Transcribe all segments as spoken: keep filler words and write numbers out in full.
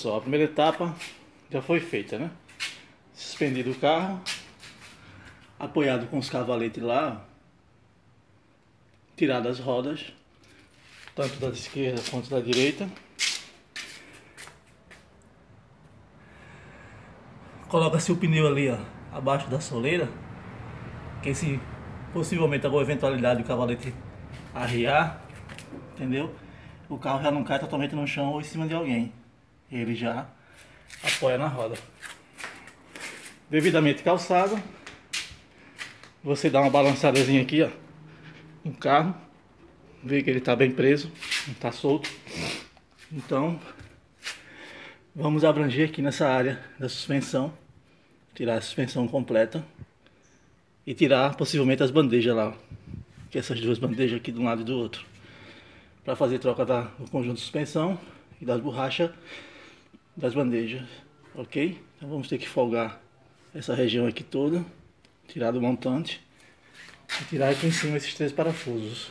pessoal, a primeira etapa já foi feita, né? Suspendido o carro, apoiado com os cavaletes lá, tirado as rodas, tanto da esquerda quanto da direita. Coloca-se o pneu ali, ó, abaixo da soleira, que se possivelmente alguma eventualidade do cavalete arriar, entendeu? O carro já não cai totalmente no chão ou em cima de alguém. Ele já apoia na roda. Devidamente calçado, você dá uma balançadazinha aqui, ó, no carro, vê que ele está bem preso, não está solto. Então, vamos abranger aqui nessa área da suspensão, tirar a suspensão completa e tirar possivelmente as bandejas lá, que é essas duas bandejas aqui de um lado e do outro, para fazer troca da, do conjunto de suspensão e das borrachas das bandejas, ok? Então vamos ter que folgar essa região aqui toda, tirar do montante e tirar aqui em cima esses três parafusos,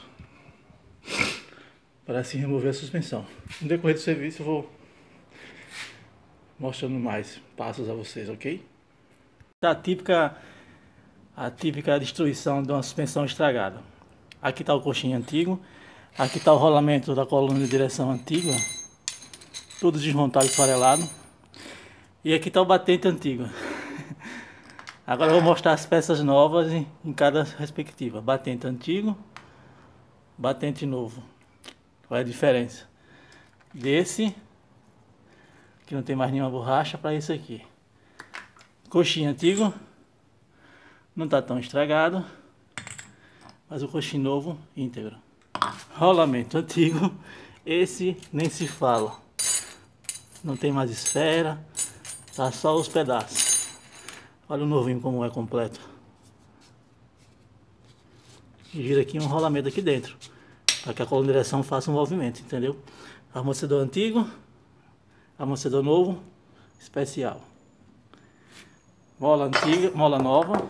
para assim remover a suspensão. No decorrer do serviço eu vou mostrando mais passos a vocês, ok? A típica, a típica destruição de uma suspensão estragada. Aqui está o coxinho antigo, aqui está o rolamento da coluna de direção antiga, tudo desmontado e esfarelado. E aqui está o batente antigo. Agora eu vou mostrar as peças novas em, em cada respectiva. Batente antigo, batente novo. Qual é a diferença desse, que não tem mais nenhuma borracha, para esse aqui? Coxinho antigo, não está tão estragado, mas o coxinho novo íntegro. Rolamento antigo, esse nem se fala, não tem mais esfera, tá só os pedaços. Olha o novinho como é completo. E gira aqui um rolamento aqui dentro, para que a coluna de direção faça um movimento, entendeu? Amortecedor antigo, amortecedor novo, especial. Mola antiga, mola nova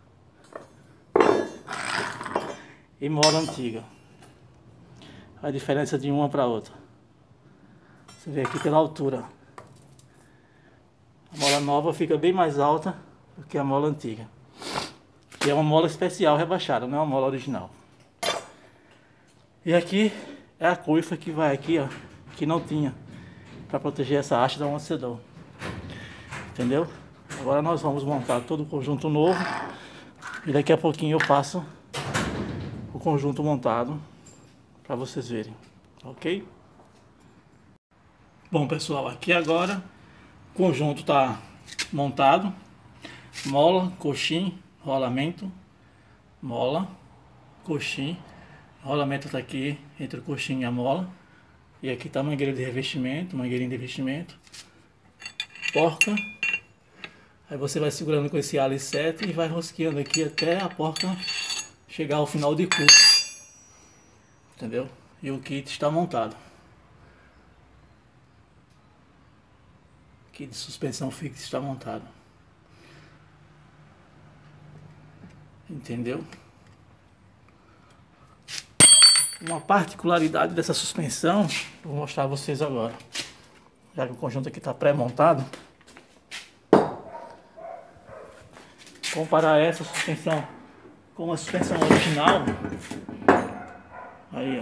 e mola antiga. A diferença de uma para outra, você vê aqui pela altura. A mola nova fica bem mais alta do que a mola antiga, que é uma mola especial rebaixada, não é uma mola original. E aqui é a coifa que vai aqui, ó, que não tinha, para proteger essa haste do amortecedor, entendeu? Agora nós vamos montar todo o conjunto novo e daqui a pouquinho eu passo o conjunto montado para vocês verem, ok? Bom pessoal, aqui agora o conjunto está montado, mola, coxim, rolamento, mola, coxim, rolamento está aqui entre o coxim e a mola, e aqui está a mangueira de revestimento, mangueirinha de revestimento, porca. Aí você vai segurando com esse alicerce e vai rosqueando aqui até a porca chegar ao final de curso, entendeu? E o kit está montado. O kit de suspensão fixa está montado. Entendeu? Uma particularidade dessa suspensão, vou mostrar a vocês agora. Já que o conjunto aqui está pré-montado. Comparar essa suspensão com a suspensão original, aí ó,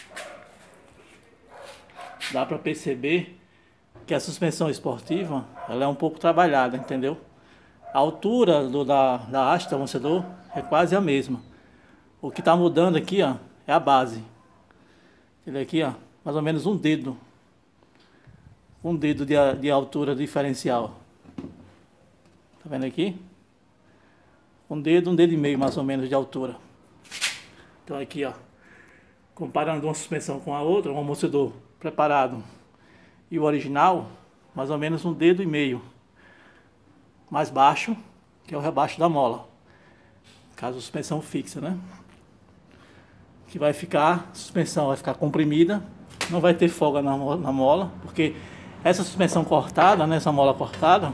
dá para perceber que a suspensão esportiva ela é um pouco trabalhada, entendeu? A altura do, da, da haste do amortecedor é quase a mesma. O que está mudando aqui, ó, é a base. Ele aqui, ó, mais ou menos um dedo, um dedo de, de altura diferencial. Tá vendo aqui? Um dedo, um dedo e meio mais ou menos de altura. Então aqui, ó, comparando uma suspensão com a outra, um amortecedor preparado e o original, mais ou menos um dedo e meio mais baixo, que é o rebaixo da mola, caso suspensão fixa, né? Que vai ficar, a suspensão vai ficar comprimida, não vai ter folga na, na mola, porque essa suspensão cortada, né, essa mola cortada,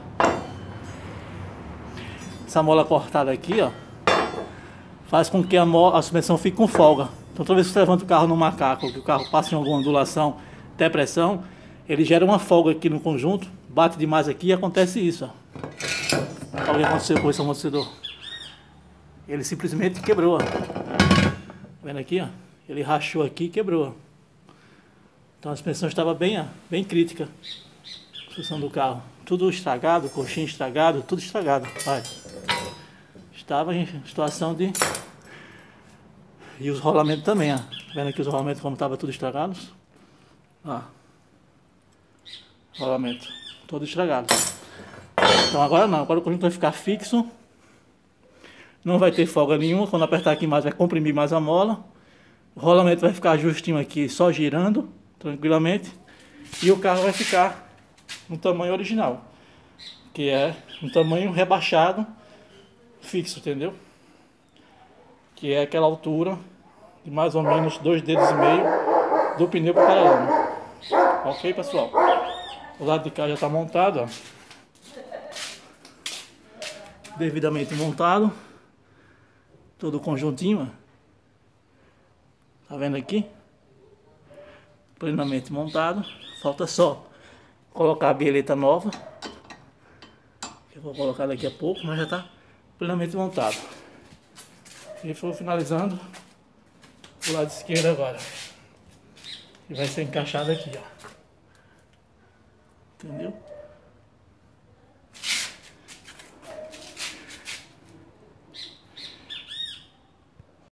essa mola cortada aqui, ó, faz com que a, mola, a suspensão fique com folga. Então toda vez que você levanta o carro no macaco, que o carro passa em alguma ondulação, até pressão, ele gera uma folga aqui no conjunto, bate demais aqui e acontece isso, ó. Olha o que aconteceu com esse amortecedor. Ele simplesmente quebrou, ó. Tá vendo aqui, ó? Ele rachou aqui e quebrou, ó. Então a suspensão estava bem, ó, bem crítica. A suspensão do carro. Tudo estragado, coxinha estragado, tudo estragado. Olha. Estava em situação de... E os rolamentos também, ó. Tá vendo aqui os rolamentos como estavam tudo estragados? Ó. Rolamento. Todo estragado. Então agora não. Agora o conjunto vai ficar fixo. Não vai ter folga nenhuma. Quando apertar aqui mais vai comprimir mais a mola. O rolamento vai ficar justinho aqui, só girando. Tranquilamente. E o carro vai ficar no tamanho original. Que é um tamanho rebaixado. Fixo, entendeu? Que é aquela altura de mais ou menos dois dedos e meio do pneu para o paralama. Ok, pessoal? O lado de cá já está montado, ó. Devidamente montado. Todo o conjuntinho, ó. Tá vendo aqui? Plenamente montado. Falta só colocar a bieleta nova. Eu vou colocar daqui a pouco, mas já está plenamente montado. E vou finalizando o lado esquerdo agora. E vai ser encaixado aqui, ó. Entendeu?